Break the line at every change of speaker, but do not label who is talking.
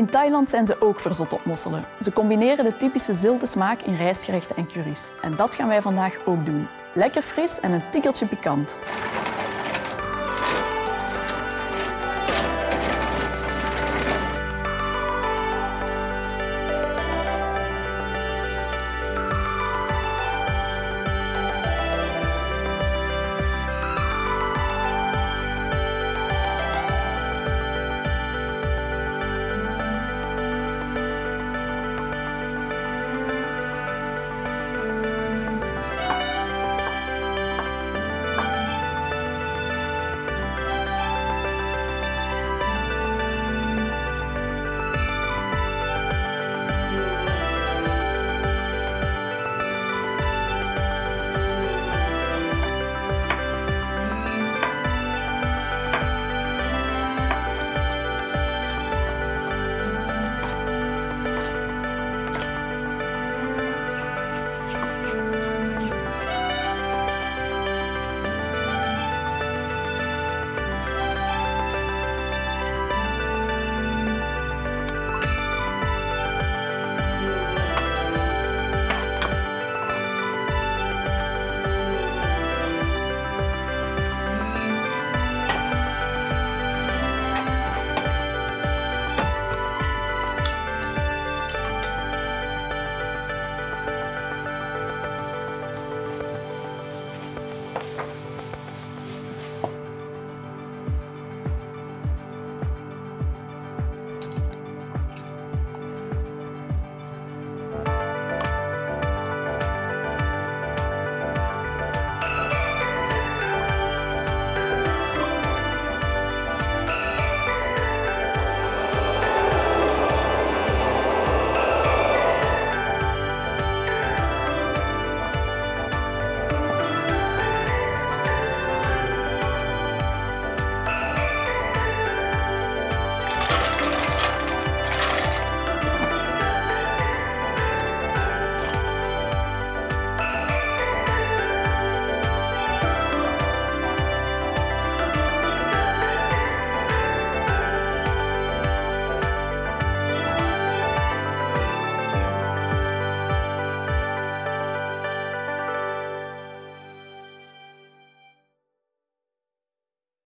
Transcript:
In Thailand zijn ze ook verzot op mosselen. Ze combineren de typische zilte smaak in rijstgerechten en curry's. En dat gaan wij vandaag ook doen. Lekker fris en een tikkeltje pikant.